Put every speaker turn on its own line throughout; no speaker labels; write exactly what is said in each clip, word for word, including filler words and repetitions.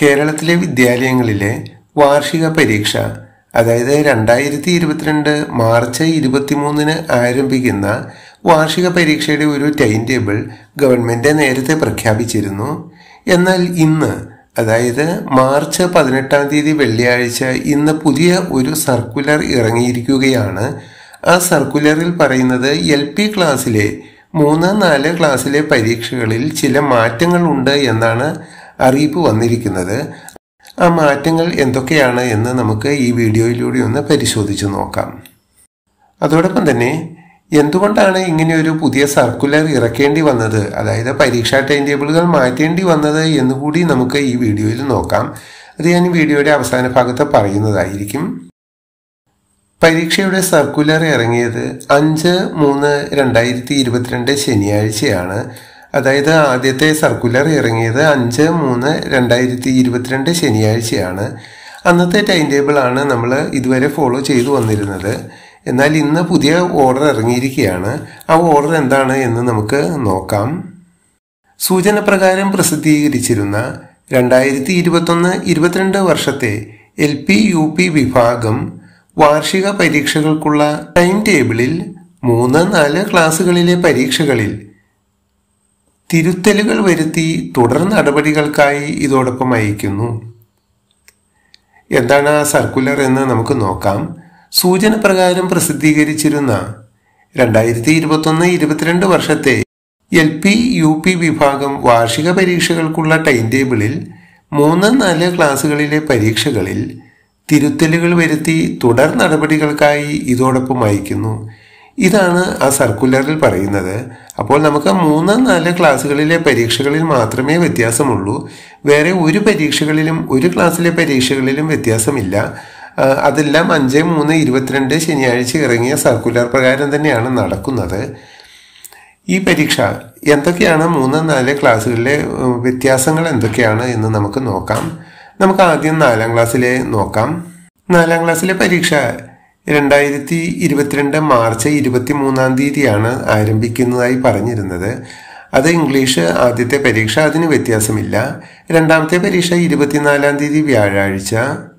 കേരളത്തിലെ വിദ്യാലയങ്ങളിലെ വാർഷിക പരീക്ഷ, അതായത് രണ്ടായിരത്തി ഇരുപത്തിരണ്ട് മാർച്ച് ഇരുപത്തിമൂന്നിന് ആരംഭിക്കുന്ന വാർഷിക പരീക്ഷയുടെ ഒരു ടൈം ടേബിൾ ഗവൺമെന്റ് നേരത്തെ പ്രഖ്യാപിച്ചിരുന്നു. എന്നാൽ ഇന്ന്, അതായത് മാർച്ച് പതിനെട്ടാം തീയതി വെള്ളിയാഴ്ച, ഇന്ന് പുതിയ ഒരു സർക്കുലർ ഇറങ്ങിയിരിക്കുകയാണ്. ആ സർക്കുലറിൽ പറയുന്നത് എൽ പി ക്ലാസ്സിലെ മൂന്ന് നാല് ക്ലാസ്സിലെ പരീക്ഷകളിൽ ചില മാറ്റങ്ങൾ ഉണ്ട് എന്നാണ് അറിയിപ്പ് വന്നിരിക്കുന്നത്. ആ മാറ്റങ്ങൾ എന്തൊക്കെയാണ് എന്ന് നമുക്ക് ഈ വീഡിയോയിലൂടെ ഒന്ന് പരിശോധിച്ച് നോക്കാം. അതോടൊപ്പം തന്നെ എന്തുകൊണ്ടാണ് ഇങ്ങനെയൊരു പുതിയ സർക്കുലർ ഇറക്കേണ്ടി വന്നത്, അതായത് പരീക്ഷാ ടൈം ടേബിളുകൾ മാറ്റേണ്ടി വന്നത് എന്നുകൂടി നമുക്ക് ഈ വീഡിയോയിൽ നോക്കാം. അത് ഞാൻ വീഡിയോയുടെ അവസാന ഭാഗത്ത് പറയുന്നതായിരിക്കും. പരീക്ഷയുടെ സർക്കുലർ ഇറങ്ങിയത് അഞ്ച് മൂന്ന് രണ്ടായിരത്തി ഇരുപത്തിരണ്ട് ശനിയാഴ്ചയാണ്. അതായത് ആദ്യത്തെ സർക്കുലർ ഇറങ്ങിയത് അഞ്ച് മൂന്ന് രണ്ടായിരത്തി ഇരുപത്തിരണ്ട് ശനിയാഴ്ചയാണ്. അന്നത്തെ ടൈം ടേബിളാണ് നമ്മൾ ഇതുവരെ ഫോളോ ചെയ്തു വന്നിരുന്നത്. എന്നാൽ ഇന്ന് പുതിയ ഓർഡർ ഇറങ്ങിയിരിക്കുകയാണ്. ആ ഓർഡർ എന്താണ് എന്ന് നമുക്ക് നോക്കാം. സൂചന പ്രകാരം പ്രസിദ്ധീകരിച്ചിരുന്ന രണ്ടായിരത്തി ഇരുപത്തൊന്ന് ഇരുപത്തിരണ്ട് വർഷത്തെ എൽ പി യു പി വിഭാഗം വാർഷിക പരീക്ഷകൾക്കുള്ള ടൈം ടേബിളിൽ മൂന്ന് നാല് ക്ലാസ്സുകളിലെ പരീക്ഷകളിൽ തിരുത്തലുകൾ വരുത്തി തുടർ നടപടികൾക്കായി ഇതോടൊപ്പം അയക്കുന്നു. എന്താണ് ആ സർക്കുലർ എന്ന് നമുക്ക് നോക്കാം. സൂചന പ്രകാരം പ്രസിദ്ധീകരിച്ചിരുന്ന രണ്ടായിരത്തി ഇരുപത്തൊന്ന് ഇരുപത്തിരണ്ട് വർഷത്തെ എൽ പി യു പി വിഭാഗം വാർഷിക പരീക്ഷകൾക്കുള്ള ടൈം ടേബിളിൽ മൂന്ന് നാല് ക്ലാസ്സുകളിലെ പരീക്ഷകളിൽ തിരുത്തലുകൾ വരുത്തി തുടർ നടപടികൾക്കായി ഇതോടൊപ്പം അയക്കുന്നു. ഇതാണ് ആ സർക്കുലറിൽ പറയുന്നത്. അപ്പോൾ നമുക്ക് മൂന്ന് നാല് ക്ലാസ്സുകളിലെ പരീക്ഷകളിൽ മാത്രമേ വ്യത്യാസമുള്ളൂ. വേറെ ഒരു പരീക്ഷകളിലും ഒരു ക്ലാസ്സിലെ പരീക്ഷകളിലും വ്യത്യാസമില്ല. അതെല്ലാം അഞ്ച് മൂന്ന് ഇരുപത്തിരണ്ട് ശനിയാഴ്ച ഇറങ്ങിയ സർക്കുലർ പ്രകാരം തന്നെയാണ് നടക്കുന്നത്. ഈ പരീക്ഷ എന്തൊക്കെയാണ്, മൂന്ന് നാല് ക്ലാസ്സുകളിലെ വ്യത്യാസങ്ങൾ എന്തൊക്കെയാണ് എന്ന് നമുക്ക് നോക്കാം. നമുക്ക് ആദ്യം നാലാം ക്ലാസ്സിലെ നോക്കാം. നാലാം ക്ലാസ്സിലെ പരീക്ഷ രണ്ടായിരത്തി ഇരുപത്തിരണ്ട് മാർച്ച് ഇരുപത്തി മൂന്നാം തീയതിയാണ് ആരംഭിക്കുന്നതായി പറഞ്ഞിരുന്നത്. അത് ഇംഗ്ലീഷ് ആദ്യത്തെ പരീക്ഷ, അതിന് വ്യത്യാസമില്ല. രണ്ടാമത്തെ പരീക്ഷ ഇരുപത്തിനാലാം തീയതി വ്യാഴാഴ്ച.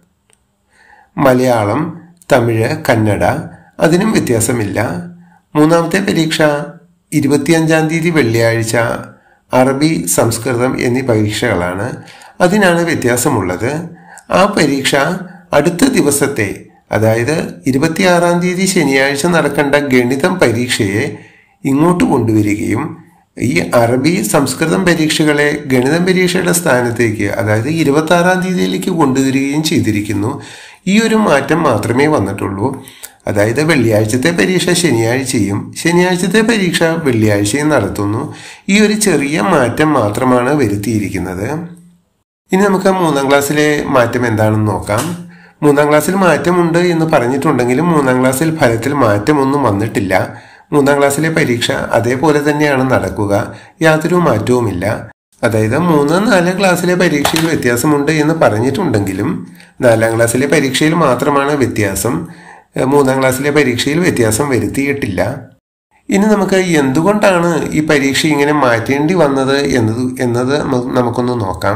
മലയാളം, തമിഴ്, കന്നഡ, അതിനും വ്യത്യാസമില്ല. മൂന്നാമത്തെ പരീക്ഷ ഇരുപത്തിയഞ്ചാം തീയതി വെള്ളിയാഴ്ച. അറബി, സംസ്കൃതം എന്നീ പരീക്ഷകളാണ്. അതിനാണ് വ്യത്യാസമുള്ളത്. ആ പരീക്ഷ അടുത്ത ദിവസത്തെ, അതായത് ഇരുപത്തിയാറാം തീയതി ശനിയാഴ്ച നടക്കേണ്ട ഗണിതം പരീക്ഷയെ ഇങ്ങോട്ട് കൊണ്ടുവരികയും ഈ അറബി, സംസ്കൃതം പരീക്ഷകളെ ഗണിതം പരീക്ഷയുടെ സ്ഥാനത്തേക്ക്, അതായത് ഇരുപത്തി ആറാം തീയതിയിലേക്ക് കൊണ്ടുവരികയും ചെയ്തിരിക്കുന്നു. ഈ ഒരു മാറ്റം മാത്രമേ വന്നിട്ടുള്ളൂ. അതായത് വെള്ളിയാഴ്ചത്തെ പരീക്ഷ ശനിയാഴ്ചയും ശനിയാഴ്ചത്തെ പരീക്ഷ വെള്ളിയാഴ്ചയും നടത്തുന്നു. ഈ ഒരു ചെറിയ മാറ്റം മാത്രമാണ് വരുത്തിയിരിക്കുന്നത്. ഇനി നമുക്ക് മൂന്നാം ക്ലാസ്സിലെ മാറ്റം എന്താണെന്ന് നോക്കാം. മൂന്നാം ക്ലാസ്സിൽ മാറ്റമുണ്ട് എന്ന് പറഞ്ഞിട്ടുണ്ടെങ്കിലും മൂന്നാം ക്ലാസ്സിൽ ഫലത്തിൽ മാറ്റമൊന്നും വന്നിട്ടില്ല. മൂന്നാം ക്ലാസ്സിലെ പരീക്ഷ അതേപോലെ തന്നെയാണ് നടക്കുക, യാതൊരു മാറ്റവുമില്ല. അതായത് മൂന്ന് നാല് ക്ലാസ്സിലെ പരീക്ഷയിൽ വ്യത്യാസമുണ്ട് എന്ന് പറഞ്ഞിട്ടുണ്ടെങ്കിലും നാലാം ക്ലാസ്സിലെ പരീക്ഷയിൽ മാത്രമാണ് വ്യത്യാസം. മൂന്നാം ക്ലാസ്സിലെ പരീക്ഷയിൽ വ്യത്യാസം വരുത്തിയിട്ടില്ല. ഇനി നമുക്ക് എന്തുകൊണ്ടാണ് ഈ പരീക്ഷ ഇങ്ങനെ മാറ്റേണ്ടി വന്നത് എന്നത് എന്നത് നമുക്കൊന്ന് നോക്കാം.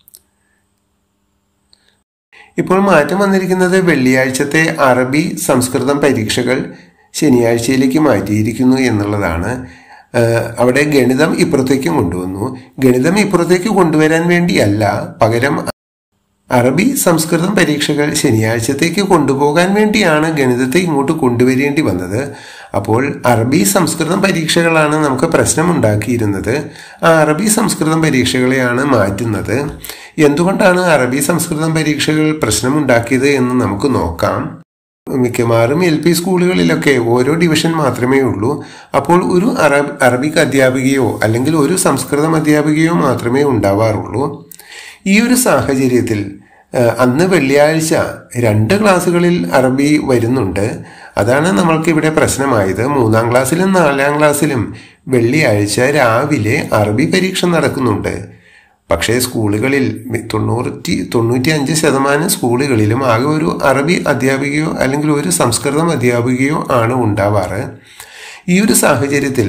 ഇപ്പോൾ മാറ്റം വന്നിരിക്കുന്നത് വെള്ളിയാഴ്ചത്തെ അറബി, സംസ്കൃതം പരീക്ഷകൾ ശനിയാഴ്ചയിലേക്ക് മാറ്റിയിരിക്കുന്നു എന്നുള്ളതാണ്. അവിടെ ഗണിതം ഇപ്പുറത്തേക്കും കൊണ്ടുവന്നു. ഗണിതം ഇപ്പുറത്തേക്ക് കൊണ്ടുവരാൻ വേണ്ടിയല്ല, പകരം അറബി, സംസ്കൃതം പരീക്ഷകൾ ശനിയാഴ്ചത്തേക്ക് കൊണ്ടുപോകാൻ വേണ്ടിയാണ് ഗണിതത്തെ ഇങ്ങോട്ട് കൊണ്ടുവരേണ്ടി വന്നത്. അപ്പോൾ അറബി, സംസ്കൃതം പരീക്ഷകളാണ് നമുക്ക് പ്രശ്നമുണ്ടാക്കിയിരുന്നത്. ആ അറബി, സംസ്കൃതം പരീക്ഷകളെയാണ് മാറ്റുന്നത്. എന്തുകൊണ്ടാണ് അറബി, സംസ്കൃതം പരീക്ഷകൾ പ്രശ്നമുണ്ടാക്കിയത് എന്ന് നമുക്ക് നോക്കാം. മിക്കവാറും എൽ പി സ്കൂളുകളിലൊക്കെ ഓരോ ഡിവിഷൻ മാത്രമേ ഉള്ളൂ. അപ്പോൾ ഒരു അറബ് അറബിക് അധ്യാപികയോ അല്ലെങ്കിൽ ഒരു സംസ്കൃതം അധ്യാപികയോ മാത്രമേ ഉണ്ടാവാറുള്ളൂ. ഈ ഒരു സാഹചര്യത്തിൽ അന്ന് വെള്ളിയാഴ്ച രണ്ട് ക്ലാസ്സുകളിൽ അറബി വരുന്നുണ്ട്. അതാണ് നമ്മൾക്ക് ഇവിടെ പ്രശ്നമായത്. മൂന്നാം ക്ലാസ്സിലും നാലാം ക്ലാസ്സിലും വെള്ളിയാഴ്ച രാവിലെ അറബി പരീക്ഷ നടക്കുന്നുണ്ട്. പക്ഷേ സ്കൂളുകളിൽ തൊണ്ണൂറ്റി തൊണ്ണൂറ്റി അഞ്ച് ശതമാനം സ്കൂളുകളിലും ആകെ ഒരു അറബി അധ്യാപികയോ അല്ലെങ്കിൽ ഒരു സംസ്കൃതം അധ്യാപികയോ ആണ് ഉണ്ടാവാറ്. ഈ ഒരു സാഹചര്യത്തിൽ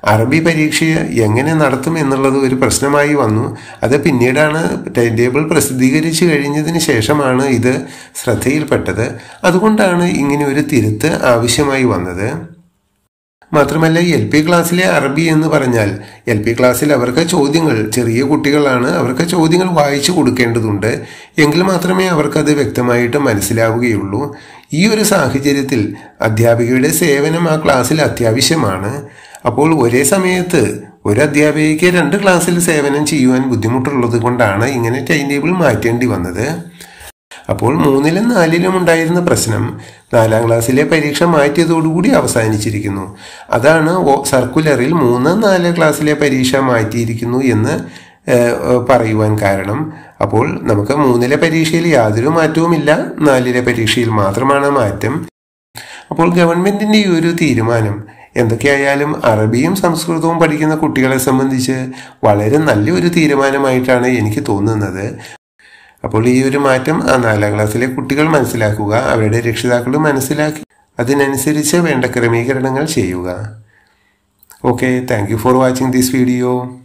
അറബി പരീക്ഷ എങ്ങനെ നടത്തും എന്നുള്ളത് ഒരു പ്രശ്നമായി വന്നു. അത് പിന്നീടാണ് ടൈം ടേബിൾ പ്രസിദ്ധീകരിച്ചു കഴിഞ്ഞതിന് ശേഷമാണ് ഇത് ശ്രദ്ധയിൽപ്പെട്ടത്. അതുകൊണ്ടാണ് ഇങ്ങനെ ഒരു തിരുത്ത് ആവശ്യമായി വന്നത്. മാത്രമല്ല, എൽ പി ക്ലാസ്സിലെ അറബി എന്ന് പറഞ്ഞാൽ എൽ പി ക്ലാസ്സിൽ അവർക്ക് ചോദ്യങ്ങൾ, ചെറിയ കുട്ടികളാണ്, അവർക്ക് ചോദ്യങ്ങൾ വായിച്ചു കൊടുക്കേണ്ടതുണ്ട്. എങ്കിൽ മാത്രമേ അവർക്കത് വ്യക്തമായിട്ട് മനസ്സിലാവുകയുള്ളൂ. ഈ ഒരു സാഹചര്യത്തിൽ അധ്യാപികയുടെ സേവനം ആ ക്ലാസ്സിൽ അത്യാവശ്യമാണ്. അപ്പോൾ ഒരേ സമയത്ത് ഒരു അധ്യാപികയ്ക്ക് രണ്ട് ക്ലാസ്സിൽ സേവനം ചെയ്യുവാൻ ബുദ്ധിമുട്ടുള്ളത് കൊണ്ടാണ് ഇങ്ങനെ ടൈം ടേബിൾ മാറ്റേണ്ടി വന്നത്. അപ്പോൾ മൂന്നിലും നാലിലും ഉണ്ടായിരുന്ന പ്രശ്നം നാലാം ക്ലാസ്സിലെ പരീക്ഷ മാറ്റിയതോടുകൂടി അവസാനിച്ചിരിക്കുന്നു. അതാണ് സർക്കുലറിൽ മൂന്ന് നാല് ക്ലാസ്സിലെ പരീക്ഷ മാറ്റിയിരിക്കുന്നു എന്ന് പറയുവാൻ കാരണം. അപ്പോൾ നമുക്ക് മൂന്നിലെ പരീക്ഷയിൽ യാതൊരു മാറ്റവുമില്ല, നാലിലെ പരീക്ഷയിൽ മാത്രമാണ് മാറ്റം. അപ്പോൾ ഗവൺമെന്റിന്റെ ഈ ഒരു തീരുമാനം എന്തൊക്കെയായാലും അറബിയും സംസ്കൃതവും പഠിക്കുന്ന കുട്ടികളെ സംബന്ധിച്ച് വളരെ നല്ലൊരു തീരുമാനമായിട്ടാണ് എനിക്ക് തോന്നുന്നത്. അപ്പോൾ ഈ ഒരു മാറ്റം ആ നാലാം ക്ലാസ്സിലെ കുട്ടികൾ മനസ്സിലാക്കുക, അവരുടെ രക്ഷിതാക്കൾ മനസ്സിലാക്കി അതിനനുസരിച്ച് വേണ്ട ക്രമീകരണങ്ങൾ ചെയ്യുക. Okay, thank you for watching this video.